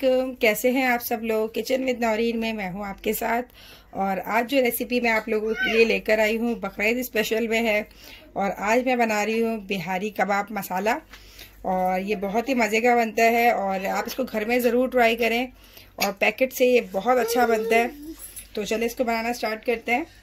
वालेकुम, कैसे हैं आप सब लोग। किचन विद नौरीन में मैं हूं आपके साथ। और आज जो रेसिपी मैं आप लोगों के लिए लेकर आई हूं बकरीद स्पेशल में है। और आज मैं बना रही हूं बिहारी कबाब मसाला। और ये बहुत ही मज़े का बनता है और आप इसको घर में ज़रूर ट्राई करें। और पैकेट से ये बहुत अच्छा बनता है। तो चलिए इसको बनाना स्टार्ट करते हैं।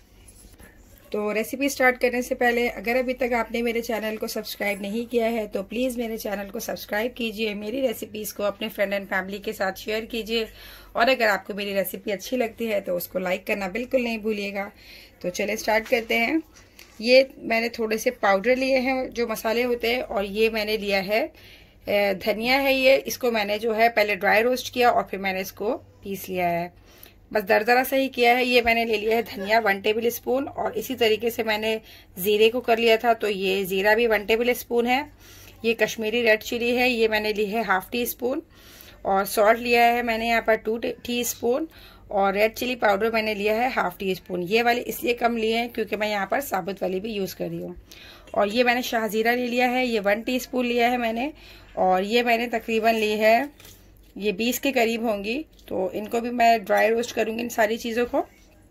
तो रेसिपी स्टार्ट करने से पहले अगर अभी तक आपने मेरे चैनल को सब्सक्राइब नहीं किया है तो प्लीज़ मेरे चैनल को सब्सक्राइब कीजिए। मेरी रेसिपीज़ को अपने फ्रेंड एंड फैमिली के साथ शेयर कीजिए। और अगर आपको मेरी रेसिपी अच्छी लगती है तो उसको लाइक करना बिल्कुल नहीं भूलिएगा। तो चलिए स्टार्ट करते हैं। ये मैंने थोड़े से पाउडर लिए हैं जो मसाले होते हैं। और ये मैंने लिया है धनिया है। ये इसको मैंने जो है पहले ड्राई रोस्ट किया और फिर मैंने इसको पीस लिया है। बस दरदरा सही किया है। ये मैंने ले लिया है धनिया 1 टेबल स्पून। और इसी तरीके से मैंने ज़ीरे को कर लिया था, तो ये ज़ीरा भी 1 टेबल स्पून है। ये कश्मीरी रेड चिली है, ये मैंने ली है 1/2 टीस्पून। और सॉल्ट लिया है मैंने यहाँ पर 2 टीस्पून। और रेड चिली पाउडर मैंने लिया है 1/2 टीस्पून। ये वाली इसलिए कम लिए हैं क्योंकि मैं यहाँ पर साबुत वाली भी यूज़ कर रही हूँ। और ये मैंने शाहजीरा ले लिया है, ये 1 टीस्पून लिया है मैंने। और ये मैंने तकरीबन ली है, ये 20 के करीब होंगी। तो इनको भी मैं ड्राई रोस्ट करूँगी इन सारी चीज़ों को।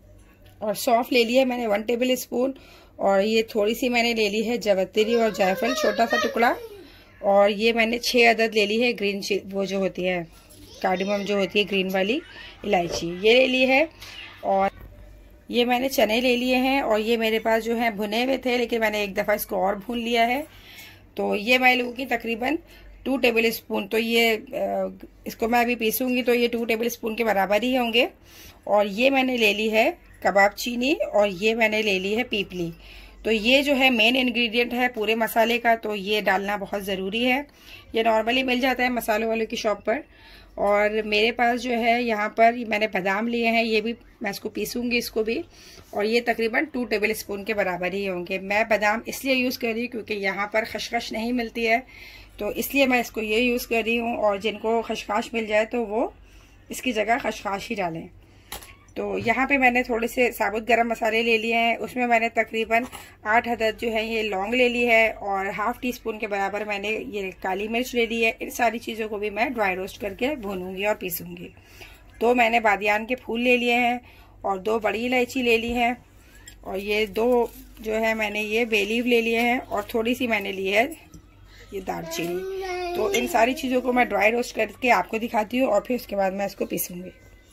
और सौंफ ले लिया है मैंने 1 टेबल स्पून। और ये थोड़ी सी मैंने ले ली है जवत्री और जायफल, छोटा सा टुकड़ा। और ये मैंने 6 अदद ले ली है ग्रीन वो जो होती है कार्डमम जो होती है ग्रीन वाली इलायची, ये ले ली है। और ये मैंने चने ले लिए हैं। और ये मेरे पास जो है भुने हुए थे, लेकिन मैंने एक दफ़ा इसको और भून लिया है। तो ये मैं लूँगी तकरीबन 2 टेबल स्पून। तो ये इसको मैं अभी पीसूँगी तो ये 2 टेबल स्पून के बराबर ही होंगे। और ये मैंने ले ली है कबाब चीनी। और ये मैंने ले ली है पीपली। तो ये जो है मेन इंग्रेडिएंट है पूरे मसाले का, तो ये डालना बहुत ज़रूरी है। ये नॉर्मली मिल जाता है मसालों वालों की शॉप पर। और मेरे पास जो है यहाँ पर मैंने बादाम लिए हैं, ये भी मैं इसको पीसूँगी इसको भी। और ये तकरीबन 2 टेबल स्पून के बराबर ही होंगे। मैं बादाम इसलिए यूज़ कर रही हूँ क्योंकि यहाँ पर खशखश नहीं मिलती है, तो इसलिए मैं इसको ये यूज़ कर रही हूँ। और जिनको खशखाश मिल जाए तो वो इसकी जगह खशखाश ही डालें। तो यहाँ पे मैंने थोड़े से साबुत गरम मसाले ले लिए हैं। उसमें मैंने तकरीबन 8 अदद जो है ये लौंग ले ली है। और 1/2 टीस्पून के बराबर मैंने ये काली मिर्च ले ली है। इन सारी चीज़ों को भी मैं ड्राई रोस्ट करके भूनूंगी और पीसूँगी। 2 मैंने बादियान के फूल ले लिए हैं। और 2 बड़ी इलायची ले ली हैं। और ये 2 जो है मैंने ये बे लीफ ले लिए हैं। और थोड़ी सी मैंने ली है ये दालचीनी। तो इन सारी चीज़ों को मैं ड्राई रोस्ट करके आपको दिखाती हूँ और फिर उसके बाद मैं इसको पीसूँगी।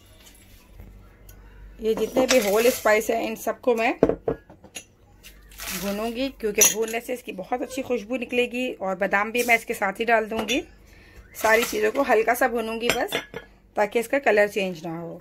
ये जितने भी होल स्पाइस हैं इन सबको मैं भूनूंगी, क्योंकि भूनने से इसकी बहुत अच्छी खुशबू निकलेगी। और बादाम भी मैं इसके साथ ही डाल दूंगी। सारी चीज़ों को हल्का सा भूनूंगी बस, ताकि इसका कलर चेंज ना हो।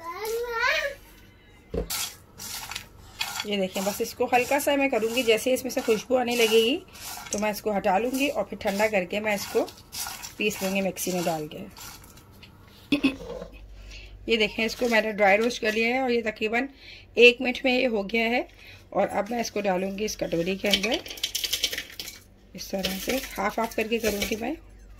ये देखें, बस इसको हल्का सा मैं करूंगी। जैसे इसमें से खुशबू आने लगेगी तो मैं इसको हटा लूंगी और फिर ठंडा करके मैं इसको पीस लूंगी मिक्सी में डाल के। ये देखें, इसको मैंने ड्राई रोस्ट कर लिया है और ये तकरीबन 1 मिनट में ये हो गया है। और अब मैं इसको डालूंगी इस कटोरी के अंदर। इस तरह से हाफ हाफ करके करूंगी मैं।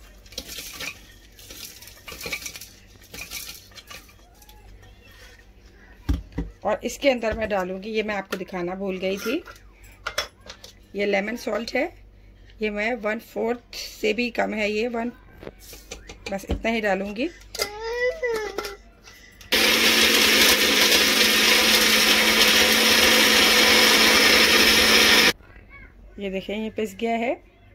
और इसके अंदर मैं डालूंगी, ये मैं आपको दिखाना भूल गई थी, ये लेमन सॉल्ट है। ये मैं 1/4 से भी कम है, ये 1 बस इतना ही डालूंगी। ये देखें, ये पिस गया है।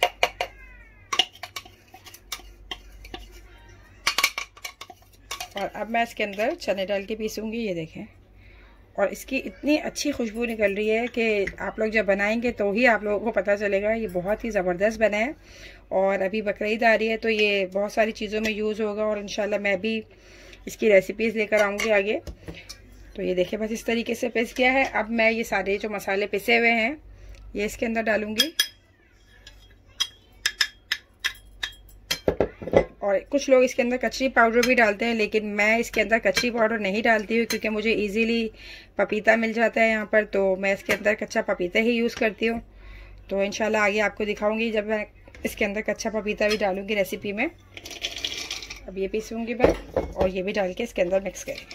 और अब मैं इसके अंदर चने डाल के पीसूँगी। ये देखें, और इसकी इतनी अच्छी खुशबू निकल रही है कि आप लोग जब बनाएंगे तो ही आप लोगों को पता चलेगा। ये बहुत ही ज़बरदस्त बना है। और अभी बकरीद आ रही है तो ये बहुत सारी चीज़ों में यूज़ होगा। और इंशाल्लाह मैं भी इसकी रेसिपीज़ लेकर आऊँगी आगे। तो ये देखें, बस इस तरीके से पिस गया है। अब मैं ये सारे जो मसाले पिसे हुए हैं ये इसके अंदर डालूंगी। और कुछ लोग इसके अंदर कचरी पाउडर भी डालते हैं, लेकिन मैं इसके अंदर कचरी पाउडर नहीं डालती हूँ क्योंकि मुझे इजीली पपीता मिल जाता है यहाँ पर। तो मैं इसके अंदर कच्चा पपीता ही यूज़ करती हूँ। तो इंशाल्लाह आगे आपको दिखाऊंगी जब मैं इसके अंदर कच्चा पपीता भी डालूंगी रेसिपी में। अब ये पीसूँगी मैं और ये भी डाल के इसके अंदर मिक्स करेंगे।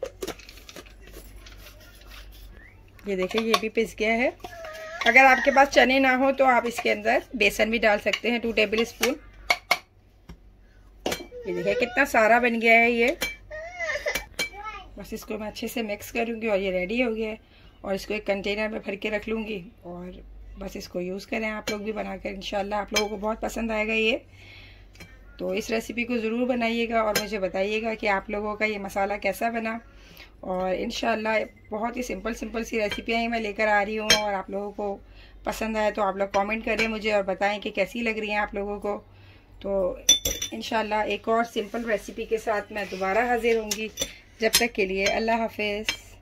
ये देखिए, ये भी पिस गया है। अगर आपके पास चने ना हो तो आप इसके अंदर बेसन भी डाल सकते हैं 2 टेबल स्पून। ये देखिए कितना सारा बन गया है ये। बस इसको मैं अच्छे से मिक्स करूँगी और ये रेडी हो गया है। और इसको एक कंटेनर में भर के रख लूँगी और बस इसको यूज़ करें आप लोग भी बनाकर। इंशाल्लाह आप लोगों को बहुत पसंद आएगा ये। तो इस रेसिपी को ज़रूर बनाइएगा और मुझे बताइएगा कि आप लोगों का ये मसाला कैसा बना। और इंशाल्लाह बहुत ही सिंपल सी रेसिपियाँ ही मैं लेकर आ रही हूँ और आप लोगों को पसंद आए तो आप लोग कमेंट करें मुझे और बताएं कि कैसी लग रही हैं आप लोगों को। तो इंशाल्लाह एक और सिंपल रेसिपी के साथ मैं दोबारा हाजिर होंगी। जब तक के लिए अल्लाह हाफिज़।